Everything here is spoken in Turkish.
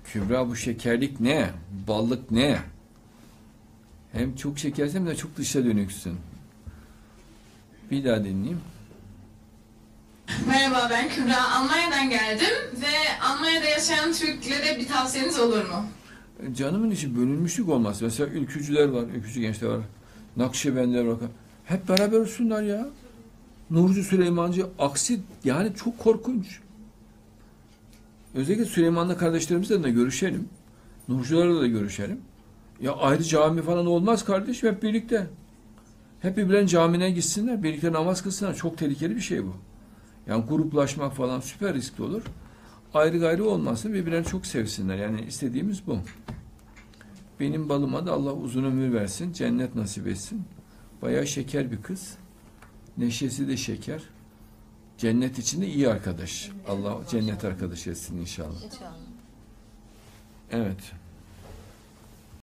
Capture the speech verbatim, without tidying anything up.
Kübra, bu şekerlik ne? Ballık ne? Hem çok şekersin hem de çok dışa dönüksün. Bir daha dinleyeyim. Merhaba, ben Kübra. Almanya'dan geldim ve Almanya'da yaşayan Türklere bir tavsiyeniz olur mu? Canımın içi bölünmüşlük olmaz. Mesela ülkücüler var, ülkücü gençler var. Nakşibendiler var. Hep beraber olsunlar ya. Nurcu, Süleymancı, aksi yani çok korkunç. Özellikle Süleymanlı kardeşlerimizle de görüşelim. Nurcularla da görüşelim. Ya ayrı cami falan olmaz kardeşim, hep birlikte. Hep birbirlerinin camine gitsinler, birlikte namaz kılsınlar. Çok tehlikeli bir şey bu. Yani gruplaşmak falan süper riskli olur. Ayrı gayrı olmasın, birbirlerini çok sevsinler. Yani istediğimiz bu. Benim balıma da Allah uzun ömür versin, cennet nasip etsin. Bayağı şeker bir kız. Neşesi de şeker. Cennet içinde iyi arkadaş. Allah cennet arkadaş etsin inşallah. İnşallah. Evet.